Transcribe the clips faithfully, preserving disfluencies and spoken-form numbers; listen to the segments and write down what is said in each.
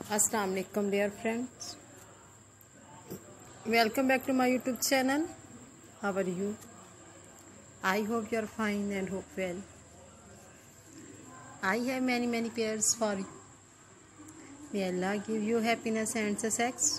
Assalamu alaikum dear friends, welcome back to my YouTube channel. How are you? I hope you are fine and hope well. I have many many prayers for you. May Allah give you happiness and success.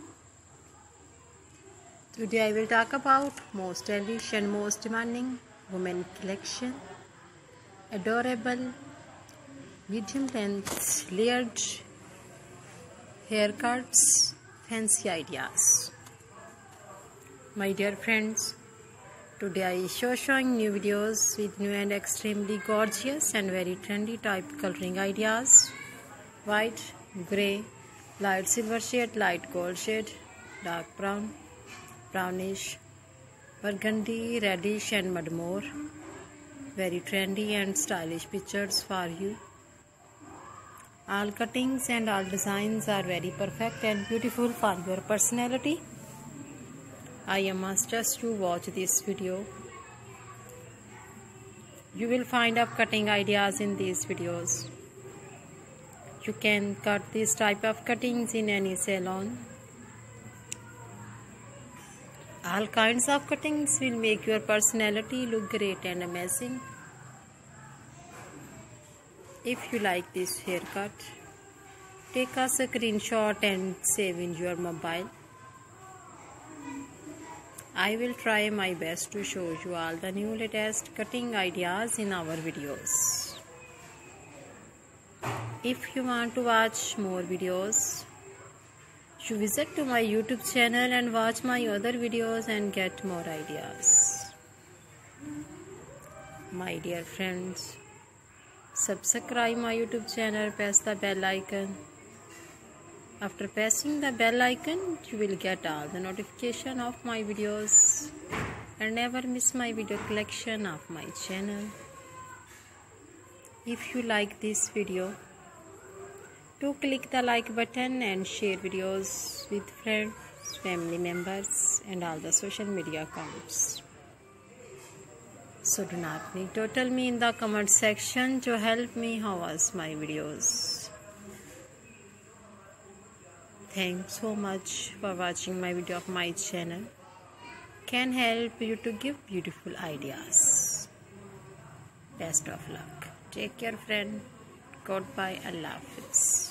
Today I will talk about most stylish and most demanding women collection. Adorable medium length layered haircuts, fancy ideas. My dear friends, today I show showing new videos with new and extremely gorgeous and very trendy type coloring ideas. White, grey, light silver shade, light gold shade, dark brown, brownish, burgundy, reddish and mud more. Very trendy and stylish pictures for you. All cuttings and all designs are very perfect and beautiful for your personality. I must just you watch this video. You will find up cutting ideas in these videos. You can cut this type of cuttings in any salon. All kinds of cuttings will make your personality look great and amazing. If you like this haircut, take a screenshot and save in your mobile. I will try my best to show you all the new latest cutting ideas in our videos. If you want to watch more videos, you visit to my YouTube channel and watch my other videos and get more ideas. My dear friends, subscribe my YouTube channel, press the bell icon. After pressing the bell icon, you will get all the notification of my videos and never miss my video collection of my channel. If you like this video, do click the like button and share videos with friends, family members and all the social media accounts. So do not need to tell me in the comment section to help me how was my videos. Thanks so much for watching my video of my channel. Can help you to give beautiful ideas. Best of luck. Take care friend. Goodbye. Allah Hafiz.